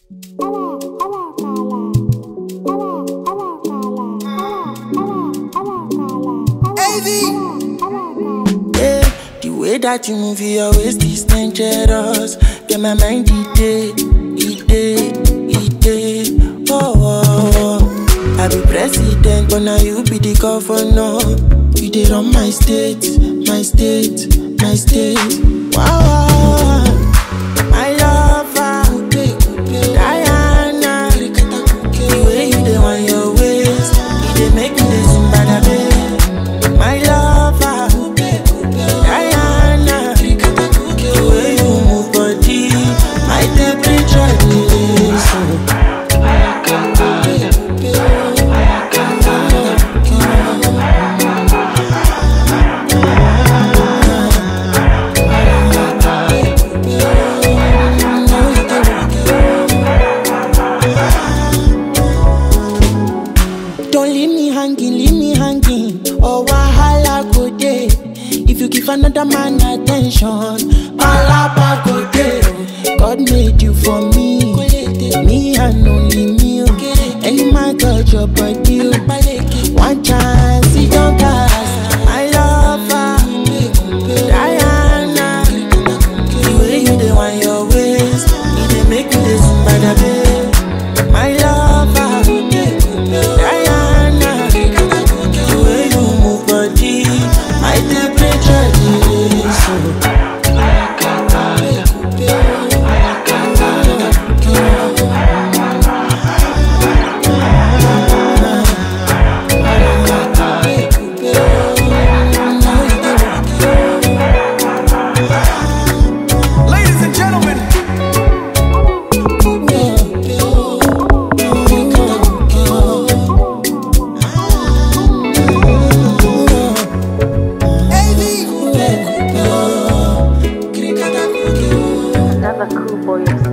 Yeah, the way that you move your waist is dangerous. Get my mind oh, oh, oh. I be president, but now you be the governor. You dey run my state. Wow, my lover, Diana. The way you dey on your waist, you dey make me dey zumba babe. My lover, Diana. The way you move body, my temperature is so. Don't leave me hanging, or wahala go dey. If you give another man attention, palapa go dey. God made you for me, me and only me. Any man touch your body, one chance it don't pass. My lover, Diana. The way you dey want your waist, it dey make me dey zumba babe. My lover, Diana. The way you move body, my temperature is so. Ladies and gentlemen, Another Kupe.